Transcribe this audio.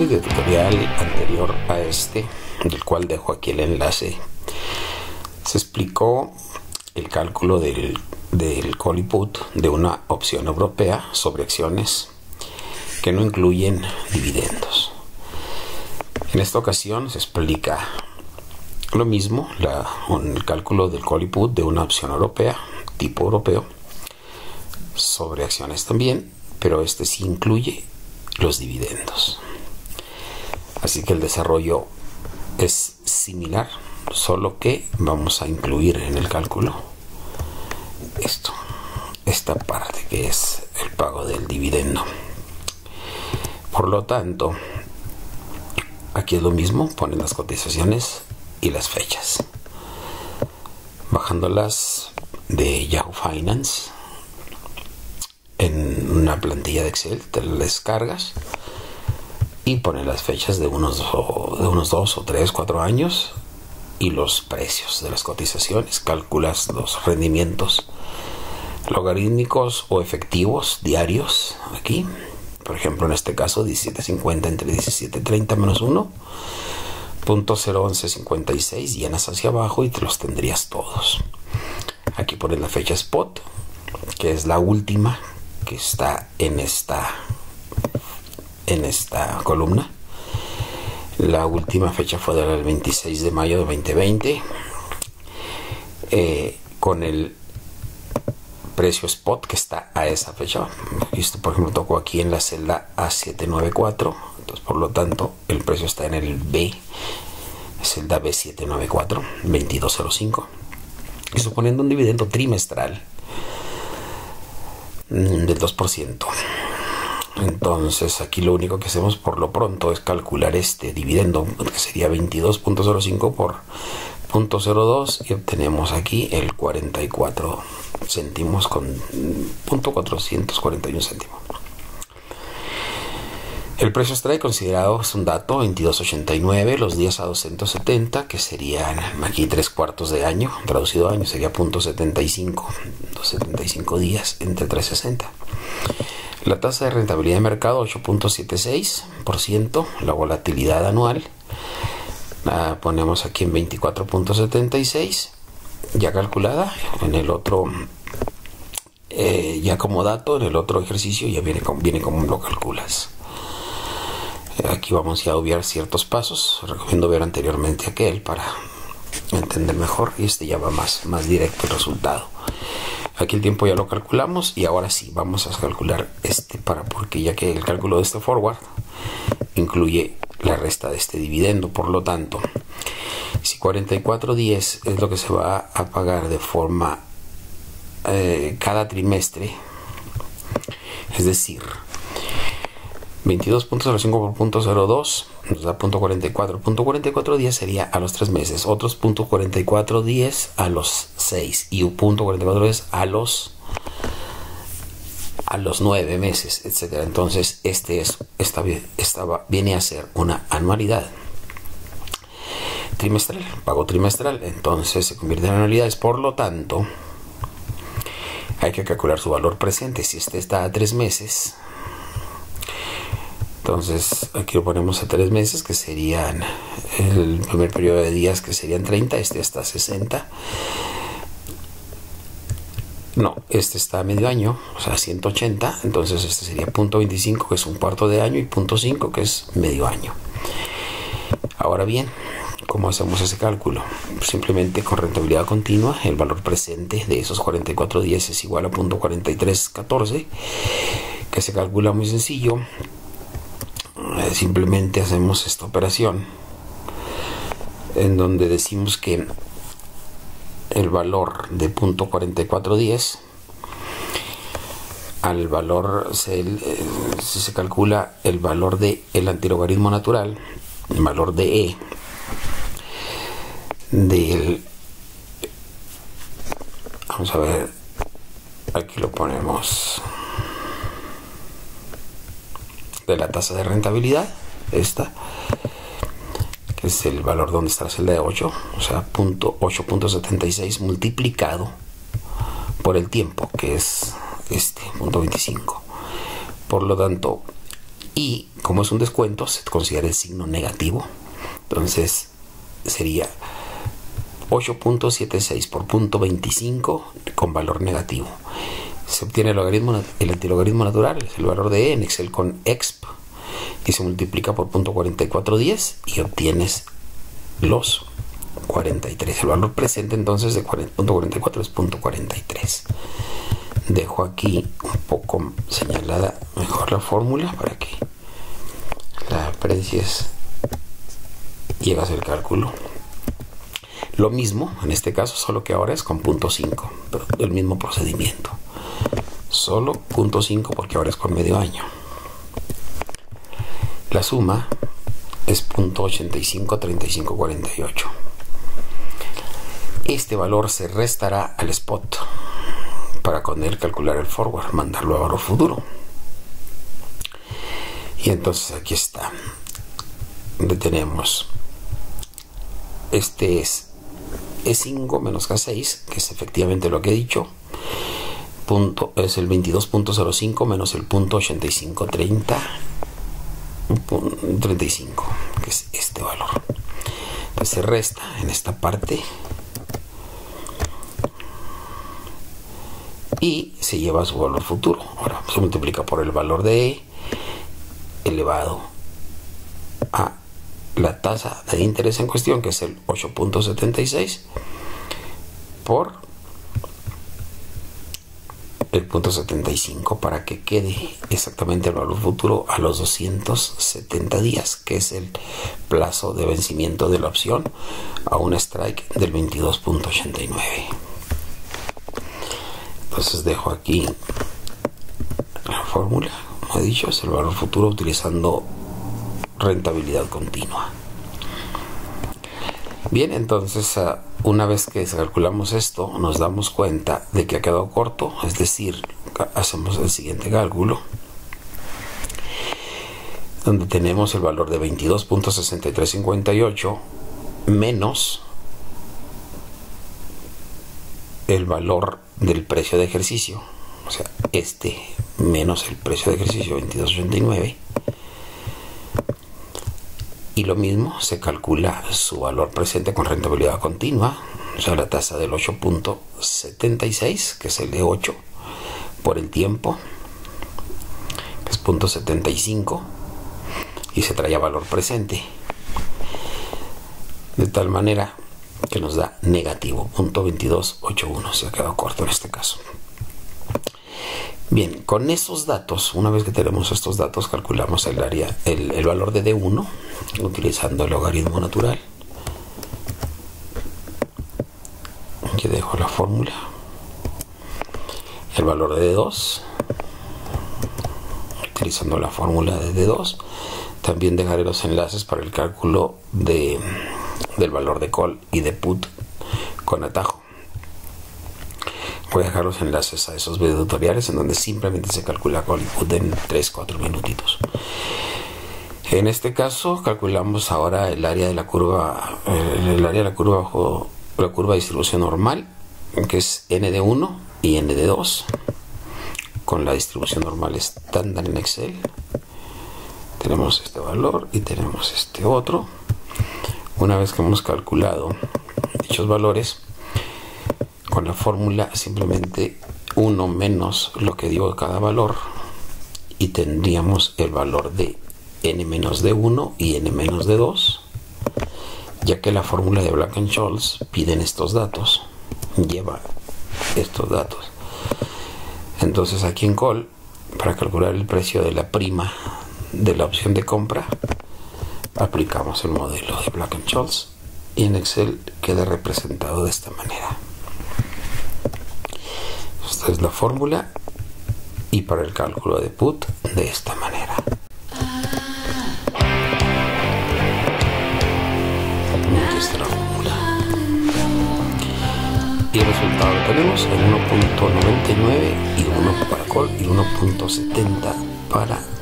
de tutorial anterior a este, del cual dejo aquí el enlace, se explicó el cálculo del call y put de una opción europea sobre acciones que no incluyen dividendos. En esta ocasión se explica lo mismo, el cálculo del call y put de una opción europea, tipo europeo, sobre acciones también, pero este sí incluye los dividendos. Así que el desarrollo es similar, solo que vamos a incluir en el cálculo esta parte que es el pago del dividendo. Por lo tanto, aquí es lo mismo, ponen las cotizaciones y las fechas. Bajándolas de Yahoo Finance en una plantilla de Excel, te la descargas y pones las fechas de unos 2 o 3, 4 años y los precios de las cotizaciones. Calculas los rendimientos logarítmicos o efectivos diarios aquí. Por ejemplo, en este caso 17.50 entre 17.30 menos 1, 0.01156, llenas hacia abajo y te los tendrías todos. Aquí pones la fecha spot, que es la última que está en esta columna. La última fecha fue del 26 de mayo de 2020, con el precio spot que está a esa fecha. Esto, por ejemplo, tocó aquí en la celda A794, entonces por lo tanto el precio está en el B, celda B794, 2205, y suponiendo un dividendo trimestral del 2%. Entonces aquí lo único que hacemos por lo pronto es calcular este dividendo, que sería 22.05 por 0.02, y obtenemos aquí el 44 céntimos con 0.441 céntimos. El precio strike considerado es un dato 22.89, los días a 270, que serían aquí 3/4 de año, traducido a año sería 0.75, 275 días entre 360. La tasa de rentabilidad de mercado 8.76%, la volatilidad anual la ponemos aquí en 24.76, ya calculada. En el otro, ya como dato, en el otro ejercicio ya viene como lo calculas. Aquí vamos ya a obviar ciertos pasos. Recomiendo ver anteriormente aquel para entender mejor, y este ya va más directo el resultado. Aquí el tiempo ya lo calculamos, y ahora sí vamos a calcular porque ya que el cálculo de este forward incluye la resta de este dividendo. Por lo tanto, si 44.10 es lo que se va a pagar de forma cada trimestre, es decir, 22.05 por 0.02 nos da 0.44. 0.4410 sería a los 3 meses, otros 0.4410 a los 6 y 0.4410 a los 9 meses, etcétera. Entonces viene a ser una anualidad trimestral, pago trimestral, entonces se convierte en anualidades. Por lo tanto, hay que calcular su valor presente. Si este está a 3 meses, entonces aquí lo ponemos a 3 meses, que serían el primer periodo de días, que serían 30, este hasta 60. No, este está a medio año, o sea 180, entonces este sería 0.25, que es un cuarto de año, y 0.5, que es medio año. Ahora bien, ¿cómo hacemos ese cálculo? Simplemente con rentabilidad continua, el valor presente de esos 44.10 es igual a 0.4314, que se calcula muy sencillo. Simplemente hacemos esta operación en donde decimos que el valor de 0.4410 al valor si se calcula el valor de el antilogaritmo natural, el valor de E vamos a ver, aquí lo ponemos, de la tasa de rentabilidad, esta que es el valor donde está la celda de 8, o sea 8.76 multiplicado por el tiempo, que es 0.25. Por lo tanto, y como es un descuento se considera el signo negativo. Entonces sería 8.76 por punto 25 con valor negativo. Se obtiene el antilogaritmo natural, es el valor de e en Excel con exp, y se multiplica por .4410 y obtienes los 43. El valor presente entonces de .44 es .43. Dejo aquí un poco señalada mejor la fórmula para que la aprecies y hagas el cálculo. Lo mismo en este caso, solo que ahora es con .5, pero el mismo procedimiento. Solo .5 porque ahora es con medio año. La suma es .853548. Este valor se restará al spot para con él calcular el forward, mandarlo a valor futuro. Y entonces aquí está, donde tenemos, este es E5 menos K6, que es efectivamente lo que he dicho, es el 22.05 menos el .8535, que es este valor. Entonces se resta en esta parte y se lleva a su valor futuro. Ahora se multiplica por el valor de E elevado a la tasa de interés en cuestión, que es el 8.76 por el .75, para que quede exactamente el valor futuro a los 270 días, que es el plazo de vencimiento de la opción a un strike del 22.89. Entonces dejo aquí la fórmula, como he dicho, es el valor futuro utilizando rentabilidad continua. Bien, entonces una vez que calculamos esto, nos damos cuenta de que ha quedado corto, es decir, hacemos el siguiente cálculo, donde tenemos el valor de 22.6358 menos el valor del precio de ejercicio, o sea, este menos el precio de ejercicio 22.89, y lo mismo se calcula su valor presente con rentabilidad continua, o sea, la tasa del 8.76, que es el de 8, por el tiempo, que es .75, y se trae a valor presente, de tal manera que nos da negativo, .2281, se ha quedado corto en este caso. Bien, con esos datos, una vez que tenemos estos datos, calculamos el valor de D1 utilizando el logaritmo natural. Aquí dejo la fórmula. El valor de D2 utilizando la fórmula de D2. También dejaré los enlaces para el cálculo del valor de call y de put con atajo. Voy a dejar los enlaces a esos videos tutoriales en donde simplemente se calcula call y put en 3-4 minutitos. En este caso calculamos ahora el área de la curva, bajo la curva de distribución normal, que es n de 1 y n de 2, con la distribución normal estándar en Excel. Tenemos este valor y tenemos este otro. Una vez que hemos calculado dichos valores, con la fórmula simplemente 1 menos lo que dio cada valor, y tendríamos el valor de n menos de 1 y n menos de 2, ya que la fórmula de Black-Scholes piden estos datos, lleva estos datos. Entonces aquí en call, para calcular el precio de la prima de la opción de compra, aplicamos el modelo de Black-Scholes y en Excel queda representado de esta manera. Esta es la fórmula, y para el cálculo de put de esta manera. Aquí está la fórmula y el resultado que tenemos en 1.99 y 1 para call y 1.70 para